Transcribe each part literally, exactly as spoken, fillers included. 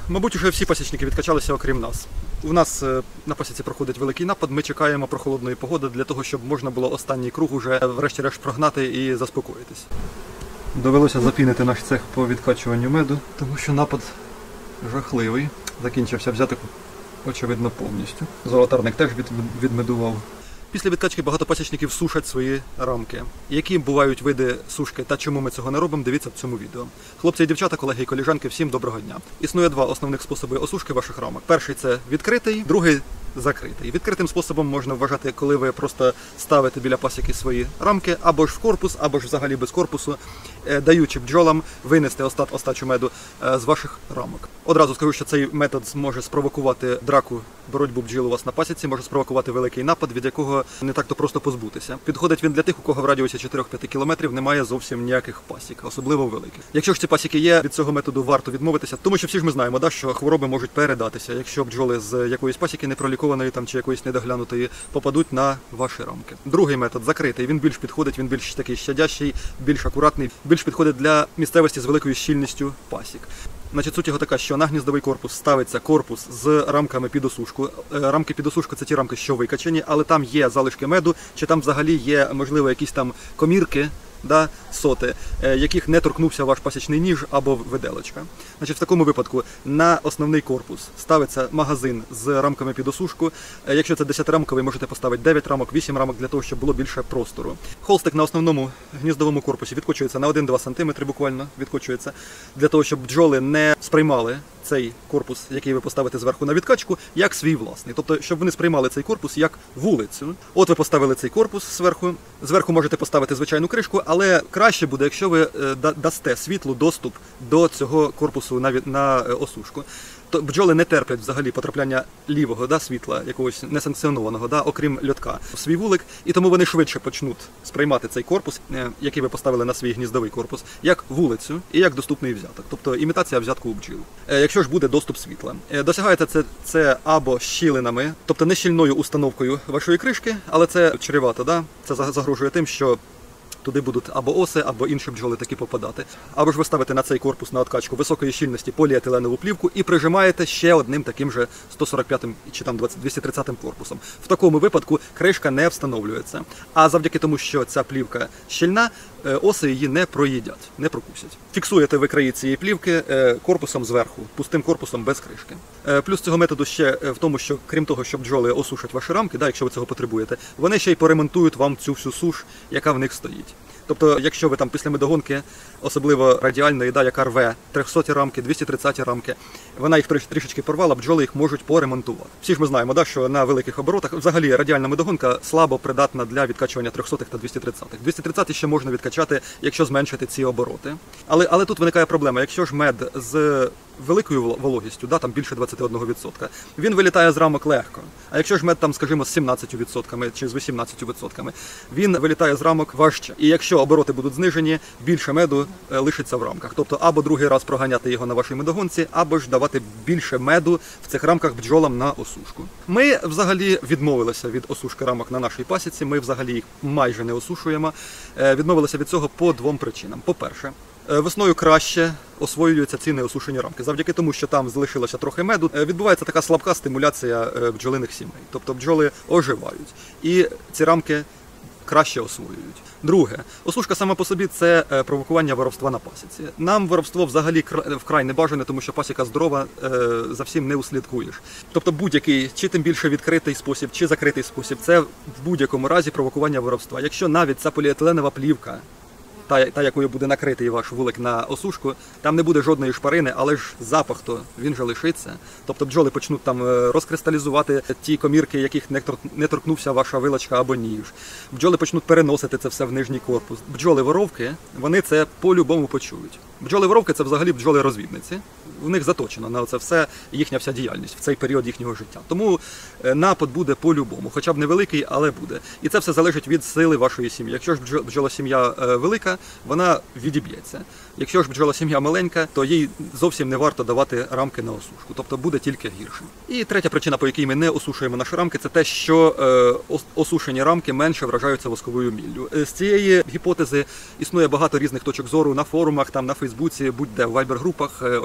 Мабуть, уже всі пасічники відкачалися, окрім нас. У нас на пасіці проходить великий напад, ми чекаємо прохолодної погоди для того, щоб можна було останній круг уже врешті-решт прогнати і заспокоїтись. Довелося запінити наш цех по відкачуванню меду, тому що напад жахливий. Закінчився взяток, очевидно, повністю. Золотарник теж відмедував. Після відкачки багато пасічників сушать свої рамки. Які бувають види сушки та чому ми цього не робимо, дивіться в цьому відео. Хлопці і дівчата, колеги і коліжанки, всім доброго дня. Існує два основних способи осушки ваших рамок. Перший – це відкритий, другий – закритий. Відкритим способом можна вважати, коли ви просто ставите біля пасіки свої рамки, або ж в корпус, або ж взагалі без корпусу, даючи бджолам винести остат остачу меду з ваших рамок. Одразу скажу, що цей метод може спровокувати драку, боротьбу бджіл у вас на пасіці, може спровокувати великий напад, від якого не так-то просто позбутися. Підходить він для тих, у кого в радіусі чотири-п'ять кілометрів немає зовсім ніяких пасік, особливо великих. Якщо ж ці пасіки є, від цього методу варто відмовитися, тому що всі ж ми знаємо, да, що хвороби можуть передатися, якщо бджоли з якоїсь пасіки непролікованої там чи якоїсь недоглянутої попадуть на ваші рамки. Другий метод закритий, він більш підходить, він більш такий щадящий, більш акуратний, більш підходить для місцевості з великою щільністю пасік. Значить, суть його така, що на гніздовий корпус ставиться корпус з рамками під осушку. Рамки під осушку – це ті рамки, що викачені, але там є залишки меду, чи там взагалі є, можливо, якісь там комірки, да, соти, яких не торкнувся ваш пасічний ніж або виделочка. Значить, в такому випадку на основний корпус ставиться магазин з рамками під осушку. Якщо це десятирамковий, можете поставити дев'ять рамок, вісім рамок для того, щоб було більше простору. Холстик на основному гніздовому корпусі відкочується на один-два сантиметри, буквально відкочується, для того, щоб бджоли не сприймали цей корпус, який ви поставите зверху на відкачку, як свій власний. Тобто, щоб вони сприймали цей корпус як вулицю. От ви поставили цей корпус зверху, зверху можете поставити звичайну кришку, але краще буде, якщо ви дасте світлу доступ до цього корпусу на, на осушку. То бджоли не терплять взагалі потрапляння лівого, да, світла, якогось несанкціонованого, да, окрім льотка, в свій вулик, і тому вони швидше почнуть сприймати цей корпус, який ви поставили на свій гніздовий корпус, як вулицю і як доступний взяток, тобто імітація взятку у бджіл. Якщо ж буде доступ світла. Досягаєте це, це або щілинами, тобто не щільною установкою вашої кришки, але це чревато, да? Це загрожує тим, що туди будуть або оси, або інші бджоли такі попадати. Або ж ви ставите на цей корпус на откачку високої щільності поліетиленову плівку і прижимаєте ще одним таким же сто сорок п'ятим чи там двісті тридцятим корпусом. В такому випадку кришка не встановлюється. А завдяки тому, що ця плівка щільна, оси її не проїдять, не прокусять. Фіксуєте ви краї цієї плівки корпусом зверху, пустим корпусом без кришки. Плюс цього методу ще в тому, що крім того, що бджоли осушать ваші рамки, да, якщо ви цього потребуєте, вони ще й поремонтують вам цю всю суш, яка в них стоїть. Тобто, якщо ви там після медогонки, особливо радіальної, да, яка рве трьохсоті рамки, двісті тридцяті рамки, вона їх трішечки порвала, бджоли їх можуть поремонтувати. Всі ж ми знаємо, да, що на великих оборотах взагалі радіальна медогонка слабо придатна для відкачування трьохсотих та двісті тридцятих. двісті тридцяті ще можна відкачати, якщо зменшити ці обороти. Але, але тут виникає проблема, якщо ж мед з великою вологістю, да, там більше двадцять один відсоток, він вилітає з рамок легко. А якщо ж мед там, скажімо, з сімнадцятью відсотками чи з вісімнадцятью відсотками, він вилітає з рамок важче. І якщо обороти будуть знижені, більше меду лишиться в рамках. Тобто або другий раз проганяти його на вашій медогонці, або ж давати більше меду в цих рамках бджолам на осушку. Ми взагалі відмовилися від осушки рамок на нашій пасіці, ми взагалі їх майже не осушуємо. Відмовилися від цього по двом причинам. По-перше, весною краще освоюються ці неосушені рамки. Завдяки тому, що там залишилося трохи меду, відбувається така слабка стимуляція бджолиних сімей. Тобто бджоли оживають. І ці рамки краще освоюють. Друге, осушка сама по собі – це провокування воровства на пасіці. Нам воровство взагалі вкрай не бажане, тому що пасіка здорова, за всім не услідкуєш. Тобто будь-який, чи тим більше відкритий спосіб, чи закритий спосіб – це в будь-якому разі провокування воровства. Якщо навіть ця поліетиленова плівка, Та, та, якою буде накритий ваш вулик на осушку, там не буде жодної шпарини, але ж запах то він же лишиться. Тобто бджоли почнуть там розкристалізувати ті комірки, яких не торкнувся ваша вилочка або ніж. Бджоли почнуть переносити це все в нижній корпус. Бджоли-воровки, вони це по-любому почують. Бджоли-воровки – це взагалі бджоли-розвідниці. В них заточено на це все їхня вся діяльність в цей період їхнього життя. Тому напад буде по-любому, хоча б невеликий, але буде. І це все залежить від сили вашої сім'ї. Якщо ж бджола-сім'я велика, вона відіб'ється. Якщо ж бджола-сім'я маленька, то їй зовсім не варто давати рамки на осушку, тобто буде тільки гірше. І третя причина, по якій ми не осушуємо наші рамки, це те, що е, осушені рамки менше вражаються восковою міллю. З цієї гіпотези існує багато різних точок зору на форумах, там на Фейсбуці, будь-де в вайбер-групах. Одні вважають,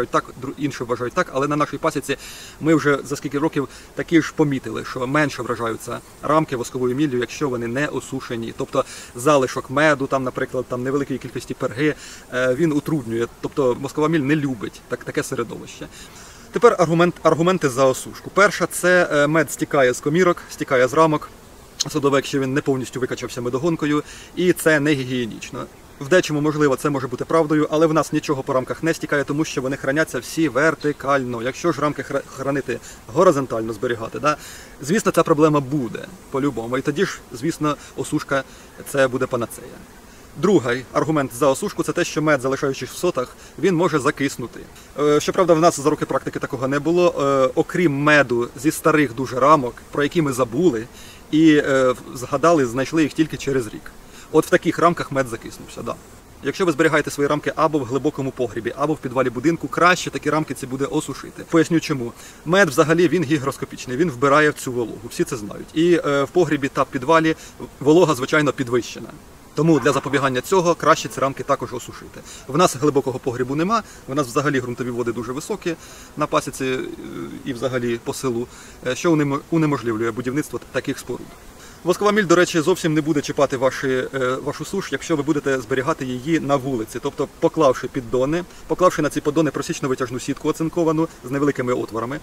вважають так, інші вважають так, але на нашій пасіці ми вже за скільки років такі ж помітили, що менше вражаються рамки восковою міллю, якщо вони не осушені. Тобто залишок меду, там, наприклад, там невеликої кількості перги, він утруднює. Тобто воскова міль не любить так, таке середовище. Тепер аргумент, аргументи за осушку. Перша – це мед стікає з комірок, стікає з рамок, особливо якщо він не повністю викачався медогонкою, і це не гігієнічно. В дечому, можливо, це може бути правдою, але в нас нічого по рамках не стікає, тому що вони храняться всі вертикально. Якщо ж рамки хранити горизонтально, зберігати, да, звісно, ця проблема буде по-любому. І тоді ж, звісно, осушка – це буде панацея. Другий аргумент за осушку – це те, що мед, залишаючись в сотах, він може закиснути. Щоправда, в нас за роки практики такого не було. Окрім меду зі старих дуже рамок, про які ми забули, і згадали, знайшли їх тільки через рік. От в таких рамках мед закиснувся, да. Якщо ви зберігаєте свої рамки або в глибокому погрібі, або в підвалі будинку, краще такі рамки ці буде осушити. Поясню чому. Мед взагалі він гігроскопічний, він вбирає в цю вологу, всі це знають. І е, в погрібі та підвалі волога, звичайно, підвищена. Тому для запобігання цього краще ці рамки також осушити. В нас глибокого погрібу нема, в нас взагалі ґрунтові води дуже високі на пасіці і взагалі по селу, що унеможливлює будівництво таких споруд. Воскова міль, до речі, зовсім не буде чіпати ваші, вашу суш, якщо ви будете зберігати її на вулиці. Тобто поклавши піддони, поклавши на ці піддони просічно-витяжну сітку оцинковану з невеликими отворами,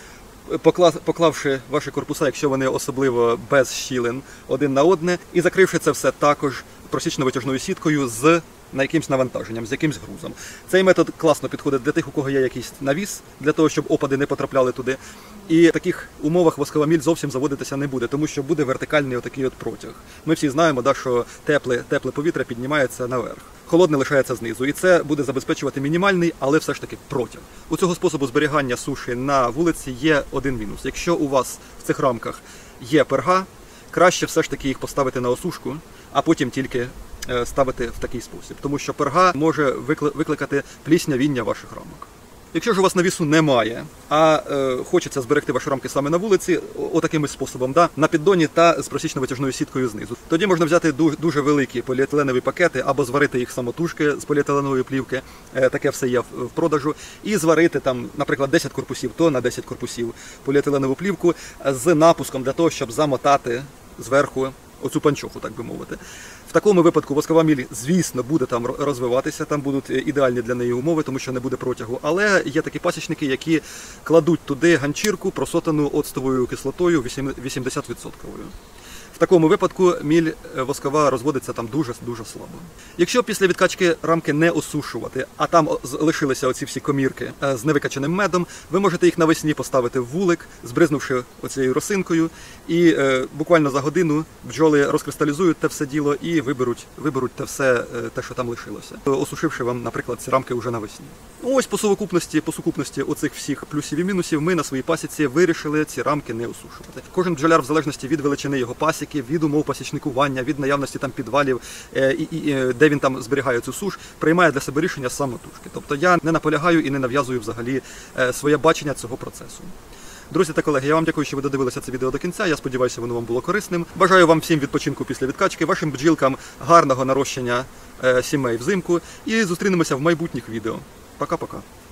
поклавши ваші корпуса, якщо вони особливо без щілин, один на одне, і закривши це все також просічно-витяжною сіткою з на якимсь навантаженням, з якимсь грузом. Цей метод класно підходить для тих, у кого є якийсь навіс, для того, щоб опади не потрапляли туди. І в таких умовах воскова міль зовсім заводитися не буде, тому що буде вертикальний отакий от протяг. Ми всі знаємо, да, що тепле, тепле повітря піднімається наверх. Холодне лишається знизу. І це буде забезпечувати мінімальний, але все ж таки протяг. У цього способу зберігання суші на вулиці є один мінус. Якщо у вас в цих рамках є перга, краще все ж таки їх поставити на осушку, а потім тільки ставити в такий спосіб. Тому що перга може викликати пліснявіння ваших рамок. Якщо ж у вас навісу немає, а е, хочеться зберегти ваші рамки саме на вулиці, отаким способом, да, на піддоні та з просічно-витяжною сіткою знизу, тоді можна взяти дуже, дуже великі поліетиленові пакети або зварити їх самотужки з поліетиленової плівки, е, таке все є в, в продажу, і зварити там, наприклад, десять корпусів, то на десять корпусів поліетиленову плівку з напуском для того, щоб замотати зверху оцю панчоху, так би мовити. В такому випадку воскова міль, звісно, буде там розвиватися, там будуть ідеальні для неї умови, тому що не буде протягу. Але є такі пасічники, які кладуть туди ганчірку, просотану оцтовою кислотою вісімдесят відсотків. В такому випадку міль воскова розводиться там дуже-дуже слабо. Якщо після відкачки рамки не осушувати, а там лишилися оці всі комірки з невикачаним медом, ви можете їх навесні поставити в вулик, збризнувши оцією росинкою, і е, буквально за годину бджоли розкристалізують те все діло і виберуть, виберуть те все, те, що там лишилося, осушивши вам, наприклад, ці рамки вже навесні. Ось по сукупності, по сукупності оцих всіх плюсів і мінусів ми на своїй пасіці вирішили ці рамки не осушувати. Кожен бджоляр, в залежності від величини його пасіки, від умов пасічникування, від наявності там підвалів, і, і, і, де він там зберігає цю суш, приймає для себе рішення самотужки. Тобто я не наполягаю і не нав'язую взагалі своє бачення цього процесу. Друзі та колеги, я вам дякую, що ви додивилися це відео до кінця. Я сподіваюся, воно вам було корисним. Бажаю вам всім відпочинку після відкачки, вашим бджілкам гарного нарощення сімей взимку і зустрінемося в майбутніх відео. Пока-пока.